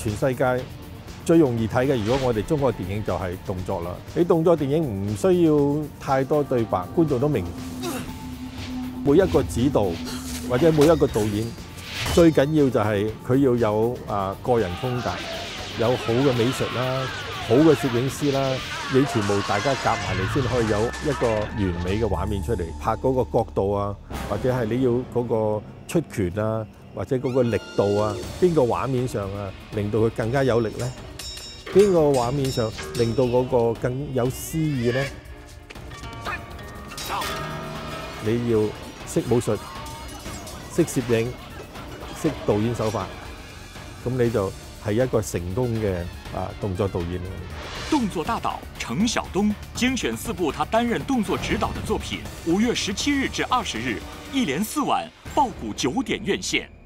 全世界最容易睇嘅，如果我哋中國電影就係動作啦。你動作電影唔需要太多對白，觀眾都明。每一個指導或者每一個導演，最緊要就係佢要有個人風格，有好嘅美術啦，好嘅攝影師啦，你全部大家夾埋嚟先可以有一個完美嘅畫面出嚟。拍嗰個角度啊，或者係你要嗰個出拳啊，或者嗰個力度啊，邊個畫面上啊令到佢更加有力呢？邊個畫面上令到嗰個更有詩意呢？你要識武術、識攝影、識導演手法，咁你就係一個成功嘅動作導演。 動作大導程曉東精選4部他擔任動作指導的作品，5月17日至20日，一連4晚，爆谷9點院線。